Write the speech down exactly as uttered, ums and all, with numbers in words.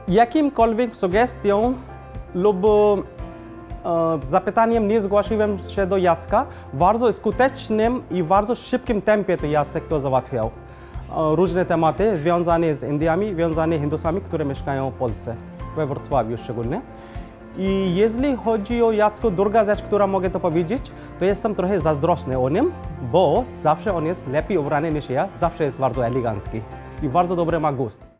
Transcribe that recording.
Jakimkolwiek sugestią lub e, zapytaniem nie zgłosiłem się do Jacka. W bardzo skutecznym i bardzo szybkim tempie to Jacek to załatwiał. E, różne tematy związane z Indiami, związane z Hindusami, które mieszkają w Polsce, we Wrocławiu szczególnie. I jeśli chodzi o Jacku, druga rzecz, która mogę to powiedzieć, to jestem trochę zazdrosny o nim, bo zawsze on jest lepiej ubrany niż ja, zawsze jest bardzo elegancki i bardzo dobry ma gust.